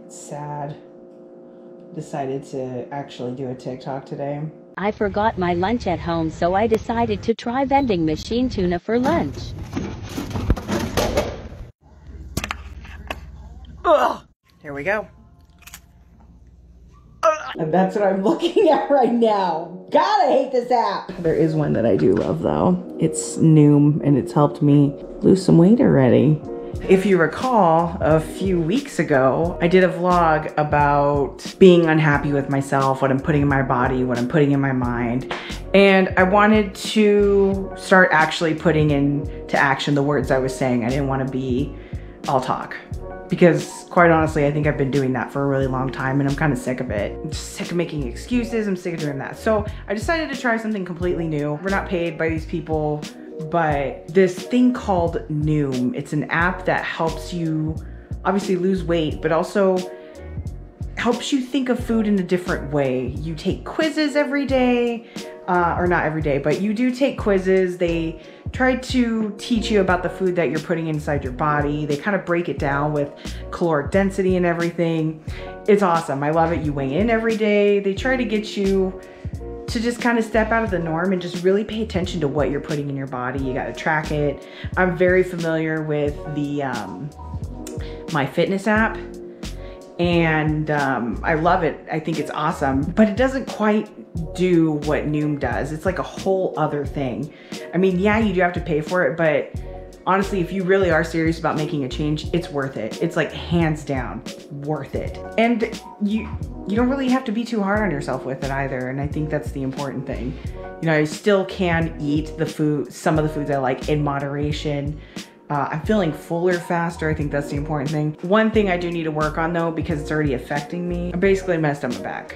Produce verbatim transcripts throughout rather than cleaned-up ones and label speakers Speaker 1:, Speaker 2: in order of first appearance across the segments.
Speaker 1: Sad. Decided to actually do a TikTok today.
Speaker 2: I forgot my lunch at home, so I decided to try vending machine tuna for lunch.
Speaker 1: Ugh. Here we go. Ugh. And that's what I'm looking at right now. God, I hate this app. There is one that I do love though. It's Noom and it's helped me lose some weight already. If you recall, a few weeks ago, I did a vlog about being unhappy with myself, what I'm putting in my body, what I'm putting in my mind. And I wanted to start actually putting into action the words I was saying. I didn't want to be all talk. Because quite honestly, I think I've been doing that for a really long time and I'm kind of sick of it. I'm just sick of making excuses, I'm sick of doing that. So I decided to try something completely new. We're not paid by these people, but this thing called Noom. It's an app that helps you obviously lose weight, but also helps you think of food in a different way. You take quizzes every day, uh, or not every day, but you do take quizzes. They try to teach you about the food that you're putting inside your body. They kind of break it down with caloric density and everything. It's awesome. I love it. You weigh in every day. They try to get you to just kind of step out of the norm and just really pay attention to what you're putting in your body. You got to track it. I'm very familiar with the um, MyFitness app and um, I love it. I think it's awesome, but it doesn't quite do what Noom does. It's like a whole other thing. I mean, yeah, you do have to pay for it, but honestly, if you really are serious about making a change, it's worth it. It's like hands down worth it. And you you don't really have to be too hard on yourself with it either. And I think that's the important thing. You know, I still can eat the food, some of the foods I like in moderation. Uh, I'm feeling fuller faster. I think that's the important thing. One thing I do need to work on though, because it's already affecting me, I basically messed up my back.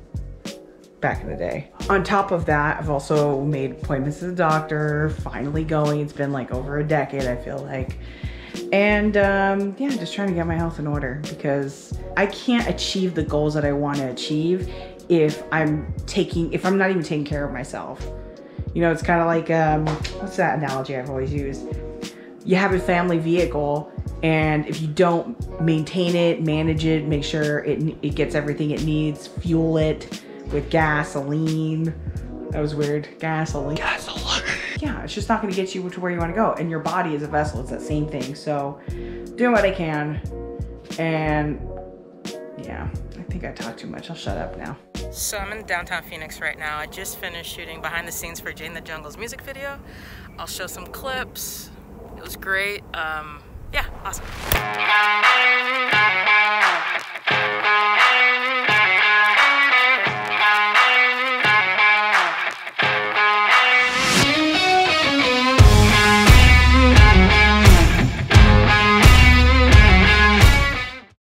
Speaker 1: Back in the day. On top of that, I've also made appointments to the doctor, finally going. It's been like over a decade, I feel like. And um, yeah, just trying to get my health in order because I can't achieve the goals that I want to achieve if I'm taking, if I'm not even taking care of myself. You know, it's kind of like, um, what's that analogy I've always used? You have a family vehicle and if you don't maintain it, manage it, make sure it, it gets everything it needs, fuel it with gasoline. That was weird. Gasoline. Gasoline. Yeah, it's just not gonna get you to where you wanna go. And your body is a vessel, it's that same thing. So doing what I can. And yeah, I think I talked too much. I'll shut up now.
Speaker 3: So I'm in downtown Phoenix right now. I just finished shooting behind the scenes for Jane the Jungle's music video. I'll show some clips. It was great. Um, yeah, awesome.